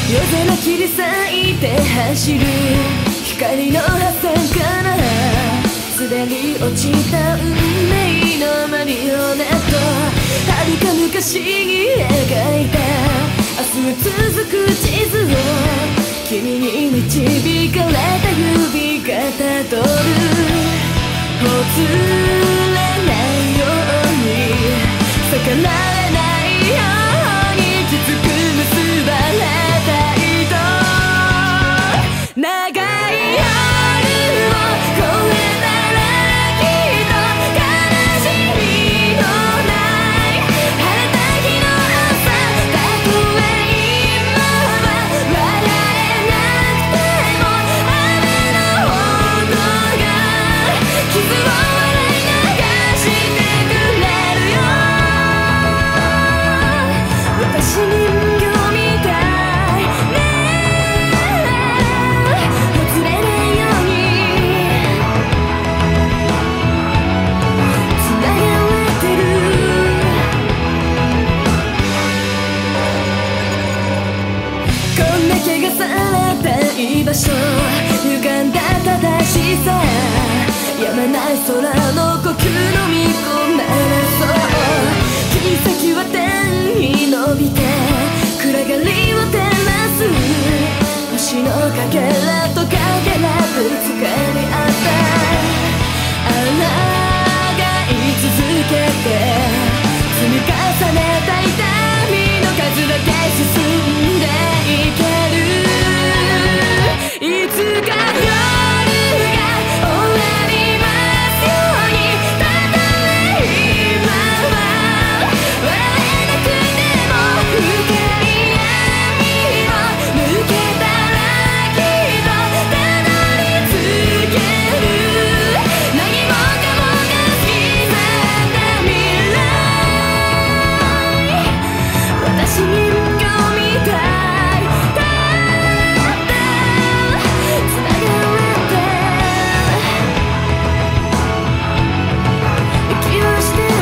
夜空切り裂いて走る光の破線から滑り落ちた運命のマリオネット、遥か昔に描いた明日続く地図を君に導かれた指がたどる。ほつれないように逆らえないようにきつく結ばれた糸、長い夜を越えたらきっと悲しみのない晴れた日の朝、たとえ今は笑えなくても雨の音が傷を笑い流してくれるよ。私人形みたいね、ほつれないようにつながれてる。こんな怪我された居場所、歪んだ正しさ、やまない空の呼吸のみ込まれそう。切り裂きは天に伸びて暗がりを照らす、星のかけらとかけらぶつかり合った、あらがい続けて積み重ねた痛みの数だけ進んでいける。いつか夜が終わりますように、たとえ今は笑えなくても深い闇を抜けたらきっとたどり着ける。何もかもが過ぎ去った未来、私人形みたいだったつながれて息をしてる。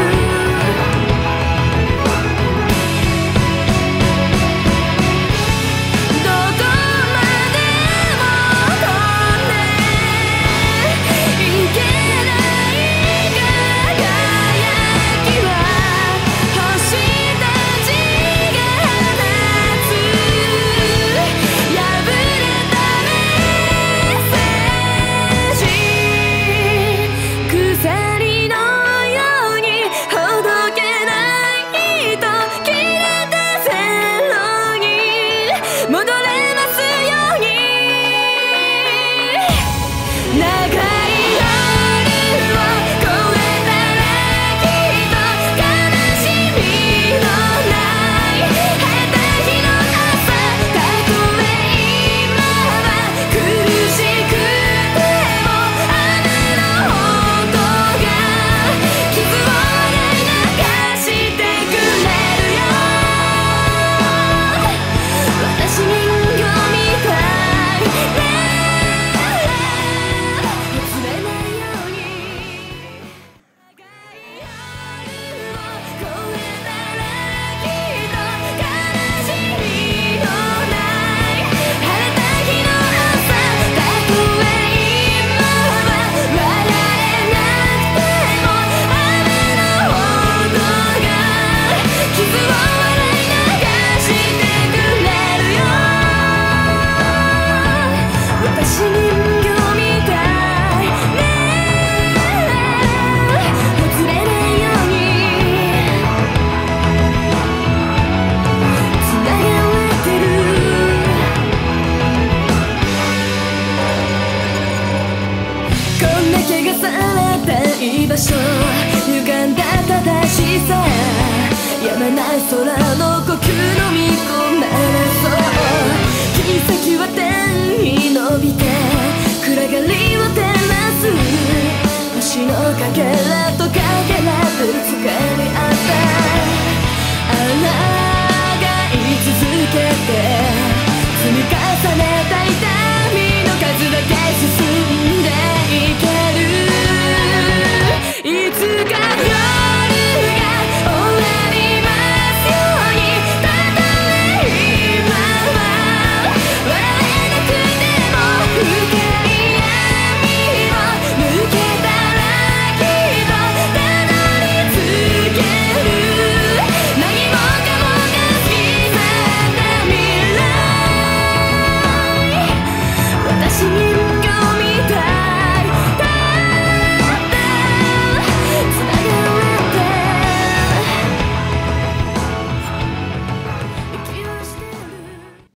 どこまでも飛んでいけない輝きは星たちが放つ、破れたメッセージ、鎖のようにほどけないと切れた線路に戻れますように。長い夜を越えたらきっと悲しみのない晴れた日の朝、たとえ今は苦しくても雨の音が傷を洗い流してくれるよ。私人形みたいね、ほつれないように長い夜を越えたらきっと悲しみのない晴れた日の朝、たとえ今は笑えなくても雨の音が傷を笑い流してくれるよ。私人形みたいね、ほつれないようにつながれてる。こんな怪我された居場所、歪んだ正しさ、やまない空の呼吸のみ込まれそう。切り裂きは天に伸びて暗がりを照らす、星のかけらとかけらぶつかり合った、